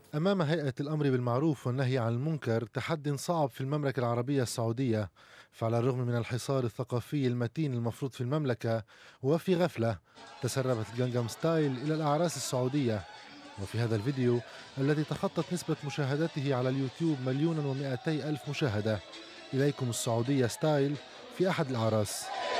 أمام هيئة الأمر بالمعروف والنهي عن المنكر تحدي صعب في المملكة العربية السعودية، فعلى الرغم من الحصار الثقافي المتين المفروض في المملكة، وفي غفلة تسربت الجانجام ستايل إلى الأعراس السعودية. وفي هذا الفيديو الذي تخطت نسبة مشاهدته على اليوتيوب 1,200,000 مشاهدة، إليكم السعودية ستايل في أحد الأعراس.